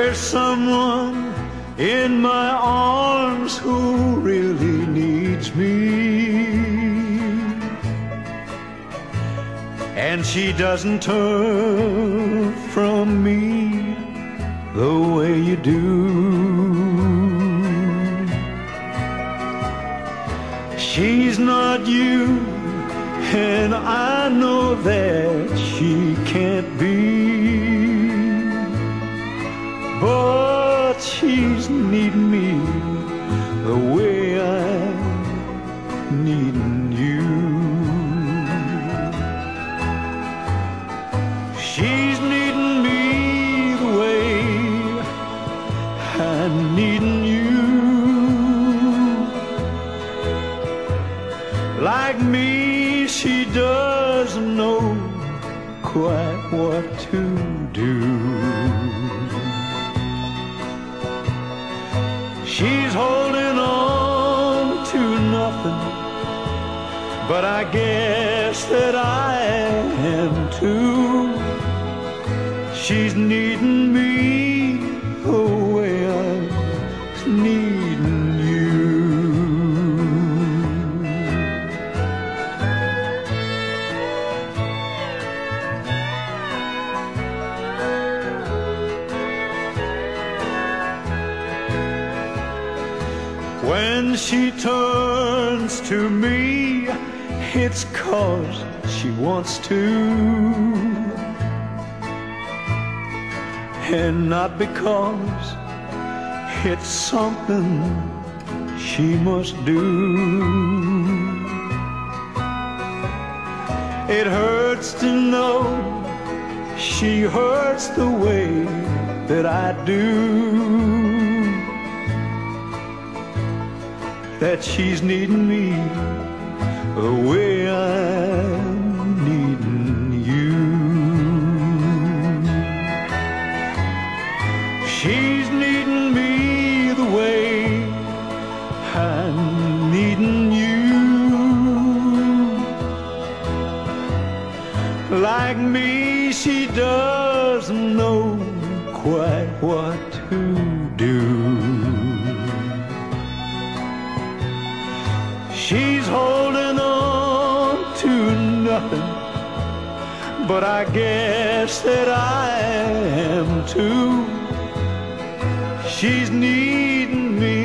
There's someone in my arms who really needs me, and she doesn't turn from me the way you do. She's not you, and I know that she can't be, but she's needing me the way I'm needing you. She's needing me the way I'm needing you. Like me, she doesn't know quite what to do. She's holding on to nothing, but I guess that I am too. She's needing me the way I'm needing you. When she turns to me, it's 'cause she wants to, and not because it's something she must do. It hurts to know she hurts the way that I do, that she's needing me the way I'm needing you. She's needing me the way I'm needing you. Like me, she doesn't know quite what to do. She's holding on to nothing, but I guess that I am too. She's needing me